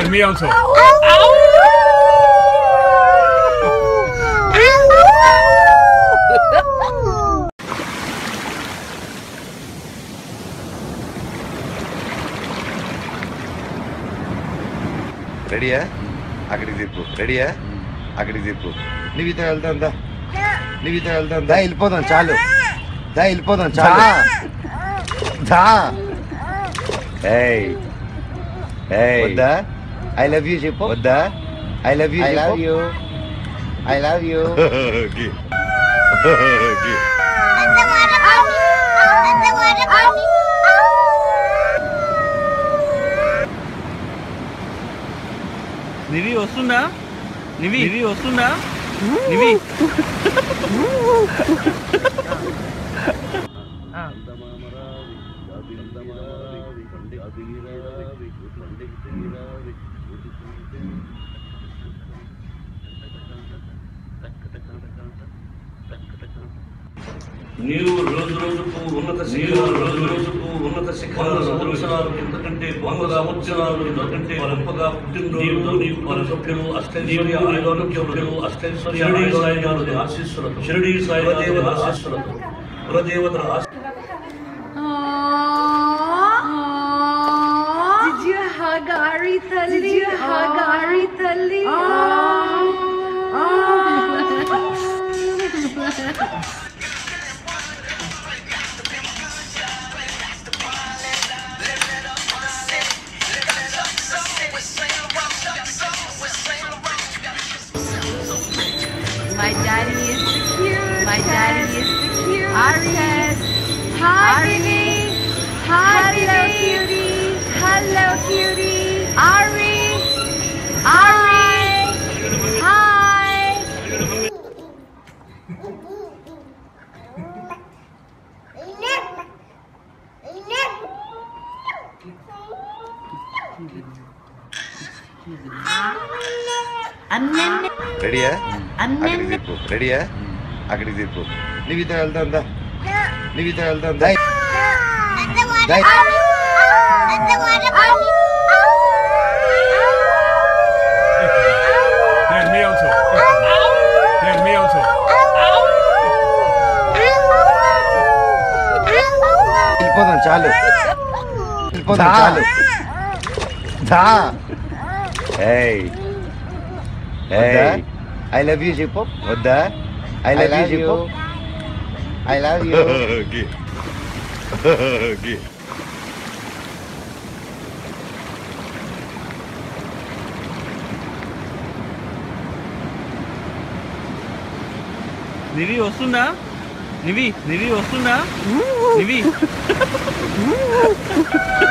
me also. రెడీయా? అక్కడికి తిప్పు. రెడీయా? అక్కడికి తిప్పు. నీవితో వెళ్తాం దా. నీవితో వెళ్తాం దా. వెళ్ళిపోదాం చాలు. దా వెళ్ళిపోదాం చాలు. దా. ఏయ్ ఏయ్ వద్దా? ఐ లవ్ యూ చెప్పు. వద్దా? I love you. I love you. I love you. నివి వస్తుందా? నివి వస్తుందా? నివి నీవు రోజు రోజుకు ఉన్నత శిఖరాలు సంవత్సరాలు ఎంతకంటే గొప్పగా ఉత్సవాలు ఎంతకంటే గొప్పగా పుట్టినరోజు నీకు పలు సభ్యులు అష్టైశ్వర్య ఆయుధారోగ్యములు అష్టైశ్వర్య ఆయుధాలు ఆశీస్సులతో షిరిడీ సాయి దేవత ఆశీస్సులతో కులదేవతల తల్లి My daddy is the cute. My daddy is the cute. Ari. Hi, baby. Hello, cutie. Hello, cutie. Ari. Hi. రెడీయా? అక్కడికి తిప్పు. రెడీయా? అక్కడికి తిప్పు. నీవితో వెళ్తాం దా. నీవితో వెళ్తాం దా. Me also. Me also. వెళ్ళిపోదాం చాలు. వెళ్ళిపోదాం చాలు. దా. ఏయ్ ఏయ్ ఐ లవ్ యూ చెప్పు. వద్దా? ఐ లవ్ యూ చెప్పు. I love you. నివి వస్తుందా? నివి వస్తుందా? నివి